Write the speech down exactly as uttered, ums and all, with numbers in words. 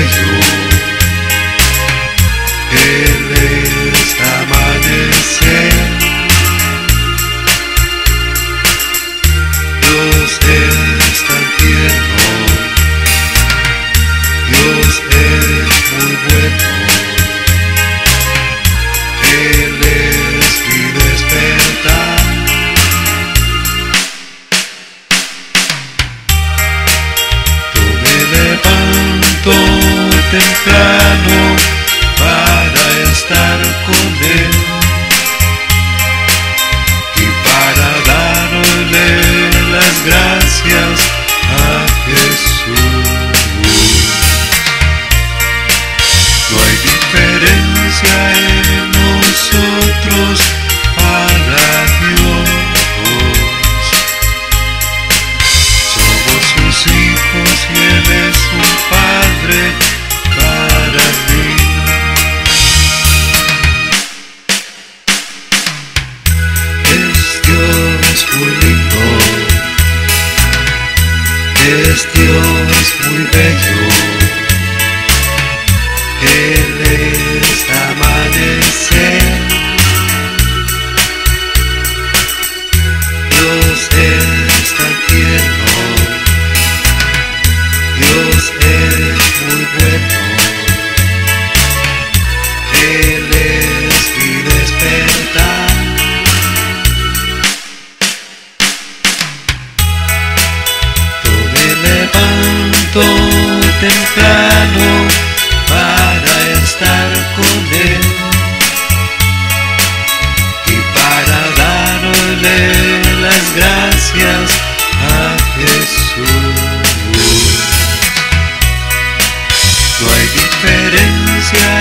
bello, Él es amanecer. Dios es tan tierno, Dios es muy bueno, Él es mi despertar. Yo me levanto temprano para estar con Él y para darle las gracias a Jesús. No hay diferencia en nosotros para Dios. Somos sus hijos y Él es un Padre para mí. Es Dios muy lindo, es Dios muy bello, Él es amanecer. Dios es tan tierno, Dios es muy bueno, Él es mi despertar. Yo me levanto temprano para estar con Él y para darle las gracias a Jesús. No hay diferencia